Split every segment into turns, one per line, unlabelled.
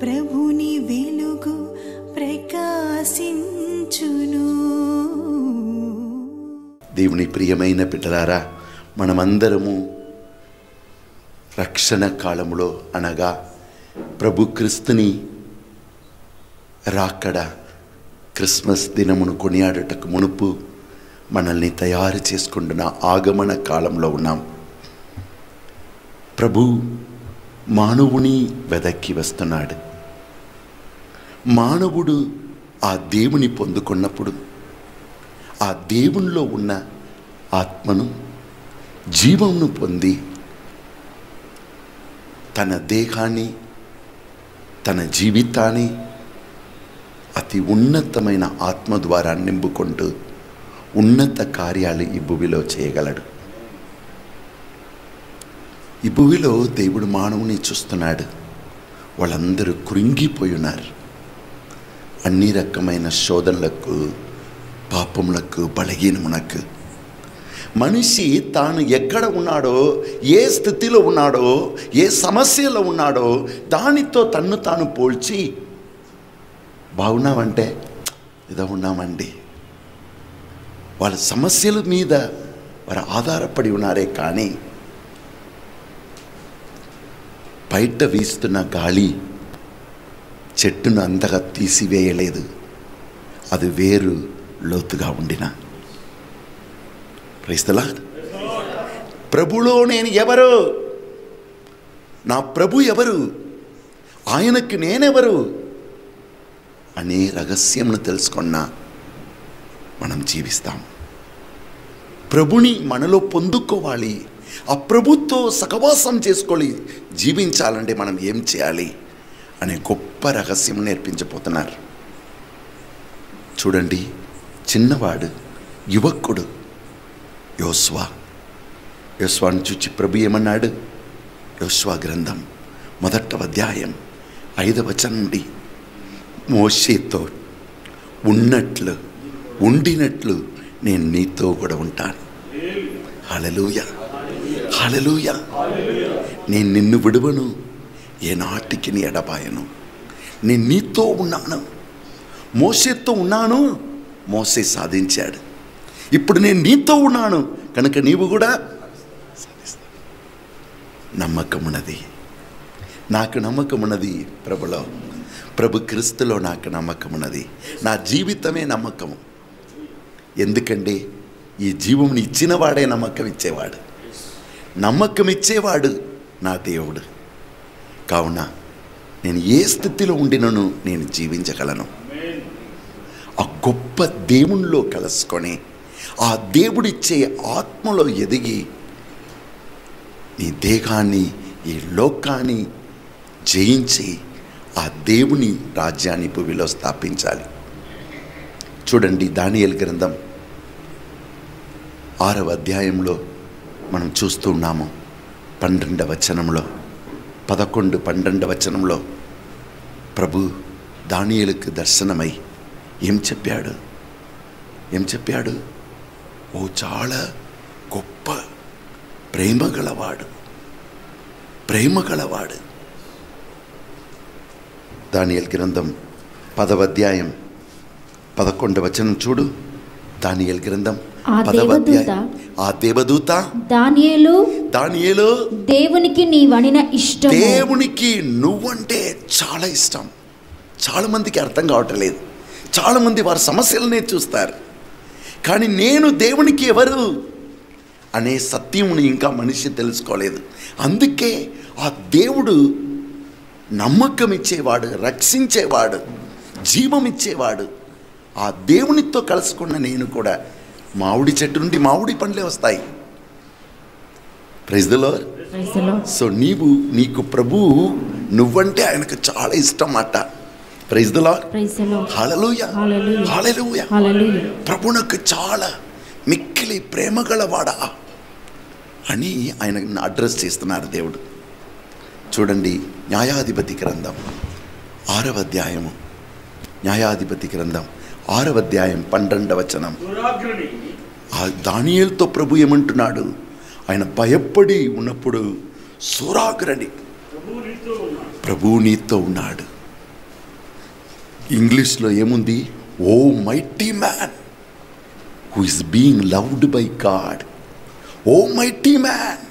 ప్రభుని వెలుగు ప్రకాశించును.
దేవుని ప్రియమైన బిడ్డలారా, మనమందరము రక్షణ కాలంలో అనగా ప్రభు క్రీస్తుని రాకడ క్రిస్మస్ దినమును కొనియాడుటకు మునుపు మనల్ని తయారు చేసుకుంటున్న ఆగమన కాలంలో ఉన్నాం. ప్రభు మానవుని వెదక్కి వస్తున్నాడు. మానవుడు ఆ దేవుని పొందుకున్నప్పుడు ఆ దేవునిలో ఉన్న ఆత్మను జీవమును పొంది తన దేహాన్ని తన జీవితాన్ని అతి ఉన్నతమైన ఆత్మ ద్వారా నింపుకుంటూ ఉన్నత కార్యాలు ఈ భూమిలో చేయగలడు. ఈ భూమిలో దేవుడు మానవుని చూస్తున్నాడు. వాళ్ళందరూ కృంగిపోయి ఉన్నారు. అన్ని రకమైన శోధనలకు, పాపములకు, బలహీనమునకు. మనిషి తాను ఎక్కడ ఉన్నాడో, ఏ స్థితిలో ఉన్నాడో, ఏ సమస్యలో ఉన్నాడో దానితో తన్ను తాను పోల్చి బాగున్నామంటే ఏదో ఉన్నామండి. వాళ్ళ సమస్యల మీద వారు ఆధారపడి ఉన్నారే కానీ బయట వీస్తున్న గాలి చెట్టును అంతగా తీసివేయలేదు. అది వేరు లోతుగా ఉండిన. Praise the lord. ప్రభులో నేను ఎవరు, నా ప్రభు ఎవరు, ఆయనకు నేనెవరు అనే రహస్యమును తెలుసుకున్న మనం జీవిస్తాం. ప్రభుని మనలో పొందుకోవాలి. ఆ ప్రభుతో సహవాసం చేసుకోవాలి. జీవించాలంటే మనం ఏం చేయాలి అనే గొప్ప రహస్యం నేర్పించబోతున్నారు. చూడండి, చిన్నవాడు యువకుడు యోసువాను చూచి ప్రభు ఏమన్నాడు? యోసువా గ్రంథం 1వ అధ్యాయం 5వ వచనం నుండి, మోషేతో ఉన్నట్లు ఉండినట్లు నేను నీతో కూడా ఉంటాను. హల్లెలూయా, హల్లెలూయా. నేను నిన్ను విడువను, ఏనాటికి నీ ఎడబాయను. నేను నీతో ఉన్నాను. మోషేతో ఉన్నాను, మోషే సాధించాడు. ఇప్పుడు నేను నీతో ఉన్నాను కనుక నీవు కూడా సాధిస్తావు. నమ్మకం ఉన్నది, నాకు నమ్మకం ఉన్నది ప్రభులో, ప్రభు క్రీస్తులో నాకు నమ్మకం ఉన్నది. నా జీవితమే నమ్మకము. ఎందుకంటే ఈ జీవం ఇచ్చిన వాడే నమ్మకం ఇచ్చేవాడు. నమ్మకం ఇచ్చేవాడు నా దేవుడు. కావున నేను ఏ స్థితిలో ఉండినను నేను జీవించగలను. ఆ గొప్ప దేవునిలో కలుసుకొని ఆ దేవుడిచ్చే ఆత్మలో ఎదిగి నీ దేహాన్ని, ఈ లోకాన్ని జయించి ఆ దేవుని రాజ్యాన్ని భూమిలో స్థాపించాలి. చూడండి, దానియేలు గ్రంథం 6వ అధ్యాయంలో మనం చూస్తూ ఉన్నాము. 12వ వచనంలో 11-12 వచనంలో ప్రభు దానియేలుకు దర్శనమై ఏం చెప్పాడు? ఓ చాలా గొప్ప ప్రేమ గలవాడు. దానియేలు గ్రంథం 10వ అధ్యాయం 11వ వచనం చూడు. దానియేలు గ్రంథం 10వ అధ్యాయం. ఆ దేవదూత దానియేలు
దేవునికి నీవనిన ఇష్టం.
దేవునికి నువ్వంటే చాలా ఇష్టం. చాలా మందికి అర్థం కావట్లేదు. చాలా మంది వారి సమస్యలనే చూస్తారు. కానీ నేను దేవునికి ఎవరు అనే సత్యముని ఇంకా మనిషి తెలుసుకోలేదు. అందుకే ఆ దేవుడు నమ్మకం ఇచ్చేవాడు, రక్షించేవాడు, జీవం ఇచ్చేవాడు. ఆ దేవునితో కలుసుకున్న నేను కూడా మామిడి చెట్టు నుండి మామిడి పండ్లే వస్తాయి. Praise the lord. సో నీకు ప్రభువు నువ్వంటే ఆయనకు చాలా ఇష్టం అట. Praise the lord. Hallelujah, hallelujah. ప్రభువునకు చాలా మిక్కిలి ప్రేమ గలవాడా అని ఆయన అడ్రస్ చేస్తున్నారు దేవుడు. చూడండి, న్యాయాధిపతి గ్రంథం 6వ అధ్యాయము, న్యాయాధిపతి గ్రంథం 6వ అధ్యాయం 12వ వచనం. ఆ దానియేలుతో ప్రభు ఏమంటున్నాడు? ఆయన భయపడి ఉన్నప్పుడు సూరాగ్రణి, ప్రభు నీతో ఉన్నాడు. ఇంగ్లీష్లో ఏముంది? O mighty man who is being loved by God. O mighty man.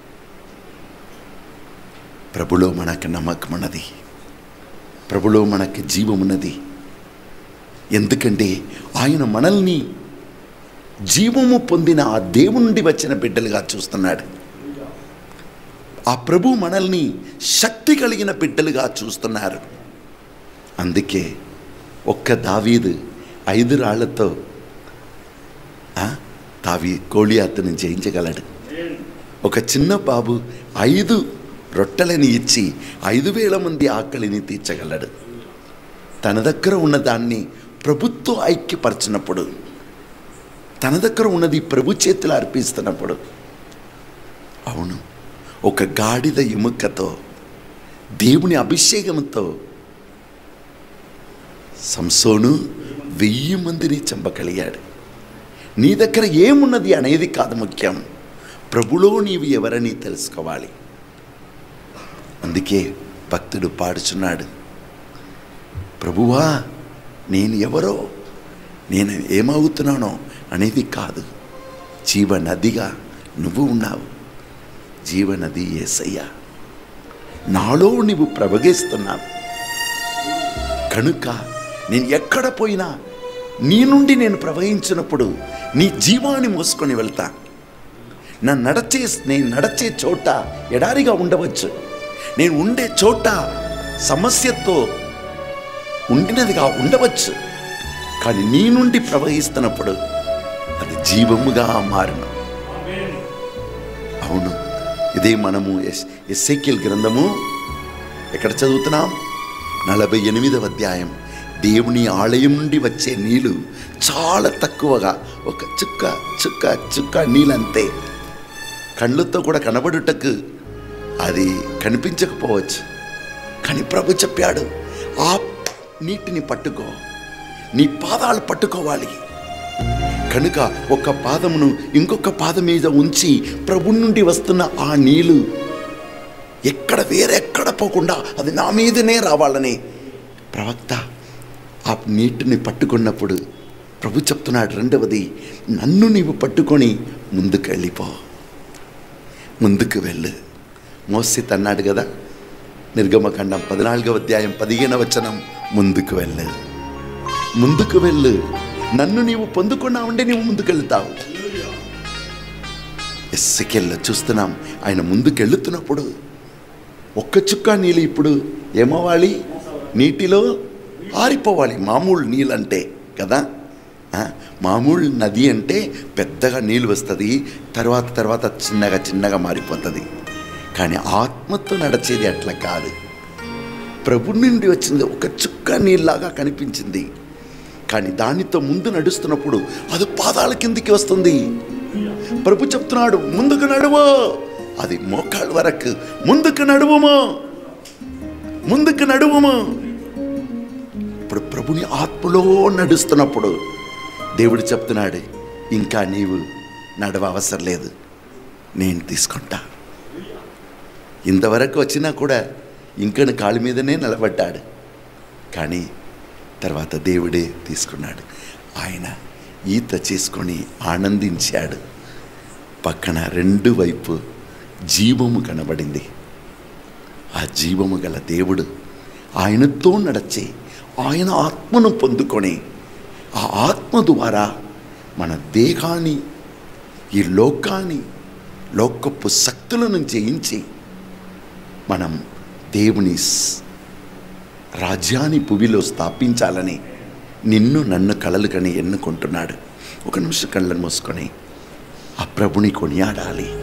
ప్రభులో మనకు నమ్మకం ఉన్నది, ప్రభులో మనకు జీవం ఉన్నది. ఎందుకంటే ఆయన మనల్ని జీవము పొందిన ఆ దేవుని నుండి వచ్చిన బిడ్డలుగా చూస్తున్నాడు. ఆ ప్రభు మనల్ని శక్తి కలిగిన బిడ్డలుగా చూస్తున్నారు. అందుకే ఒక్క దావీదు 5 రాళ్లతో గోలియాతును జయించగలడు. ఒక చిన్న బాబు 5 రొట్టెలని ఇచ్చి 5,000 మంది ఆకలిని తీర్చగలడు. తన దగ్గర ఉన్న దాన్ని ప్రభుత్వం ఐక్యపరచినప్పుడు, తన దగ్గర ఉన్నది ప్రభు చేతులు అర్పిస్తున్నప్పుడు, అవును, ఒక గాడిద ఎముకతో దేవుని అభిషేకంతో సంసోను 1000 మందిని చంపగలిగాడు. నీ దగ్గర ఏమున్నది అనేది కాదు ముఖ్యం, ప్రభులో నీవు ఎవరని తెలుసుకోవాలి. అందుకే భక్తుడు పాడుచున్నాడు, ప్రభువా నేను ఎవరో, నేను ఏమవుతున్నానో అనేది కాదు, జీవనదిగా నువ్వు ఉన్నావు. జీవనది యేసయ్య, నాలో నువ్వు ప్రవహిస్తున్నావు. కనుక నేను ఎక్కడ పోయినా నీ నుండి నేను ప్రవహించినప్పుడు నీ జీవాన్ని మోసుకొని వెళ్తా. నేను నడిచే చోట ఎడారిగా ఉండవచ్చు, నేను ఉండే చోట సమస్యతో ఉండినదిగా ఉండవచ్చు, కానీ నీ నుండి ప్రవహిస్తున్నప్పుడు అది జీవముగా మారును. అవును, ఇదే మనము ఎస్ఏకేల్ గ్రంథము ఎక్కడ చదువుతున్నాం? 48వ అధ్యాయం. దేవుని ఆలయం నుండి వచ్చే నీళ్ళు చాలా తక్కువగా, ఒక చుక్క చుక్క చుక్క నీళ్ళంతే. కళ్ళతో కూడా కనబడుటకు అది కనిపించకపోవచ్చు, కానీ ప్రభు చెప్పాడు, ఆ నీటిని పట్టుకో, నీ పాదాలు పట్టుకోవాలి. కనుక ఒక పాదమును ఇంకొక పాదం మీద ఉంచి ప్రభు నుండి వస్తున్న ఆ నీళ్ళు వేరెక్కడ పోకుండా అది నా మీదనే రావాలని ప్రవక్త ఆ నీటిని పట్టుకున్నప్పుడు ప్రభు చెప్తున్నాడు, రెండవది, నన్ను నీవు పట్టుకొని ముందుకు వెళ్ళిపో, ముందుకు వెళ్ళు. మోసే అన్నాడు కదా, నిర్గమకాండం 14వ అధ్యాయం 15వ వచనం, ముందుకు వెళ్ళు, ముందుకు వెళ్ళు, నన్ను నీవు పొందుకున్నావుంటే నీవు ముందుకు వెళ్తావు. ఎస్కేల్లో చూస్తున్నాం, ఆయన ముందుకు వెళుతున్నప్పుడు ఒక్క చుక్క నీళ్ళు ఇప్పుడు ఏమవ్వాలి? నీటిలో ఆరిపోవాలి. మామూలు నీళ్ళంటే కదా, మామూలు నది అంటే పెద్దగా నీళ్ళు వస్తుంది, తర్వాత చిన్నగా చిన్నగా మారిపోతుంది. కానీ ఆత్మతో నడిచేది అట్లా కాదు. ప్రభు నుండి వచ్చింది ఒక చుక్క నీళ్ళలాగా కనిపించింది, కానీ దానితో ముందు నడుస్తున్నప్పుడు అది పాదాల కిందికి వస్తుంది. ప్రభు చెప్తున్నాడు, ముందుకు నడువు, అది మోకాళ్ళ వరకు, ముందుకు నడువుమో, ముందుకు నడువుమో. ఇప్పుడు ప్రభుని ఆత్మలో నడుస్తున్నప్పుడు దేవుడు చెప్తున్నాడు, ఇంకా నీవు నడవ అవసరం లేదు, నేను తీసుకుంటా. ఇంతవరకు వచ్చినా కూడా ఇంకా కాళ్ళ మీదనే నిలబడ్డాడు, కానీ తర్వాత దేవుడే తీసుకున్నాడు. ఆయన ఈత చేసుకొని ఆనందించాడు. పక్కన 2 వైపు జీవము కనబడింది. ఆ జీవము గల దేవుడు ఆయనతో నడిచి ఆయన ఆత్మను పొందుకొని ఆ ఆత్మ ద్వారా మన దేహాన్ని, ఈ లోకాన్ని, లోకపు శక్తులను జయించి మనం దేవుని రాజ్యాన్ని భూమిలో స్థాపించాలని నిన్ను నన్ను కలలు కని ఎన్నుకుంటున్నాడు. ఒక నిమిషం కళ్ళను మూసుకొని ఆ ప్రభుని కొనియాడాలి.